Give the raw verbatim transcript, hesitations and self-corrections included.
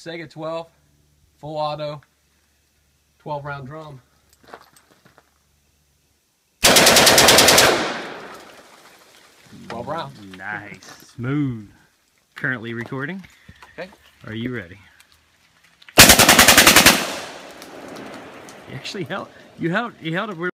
Saiga twelve, full auto, twelve round drum. twelve rounds. Nice. Smooth. Currently recording. Okay. Are you ready? You actually held, you held, you held it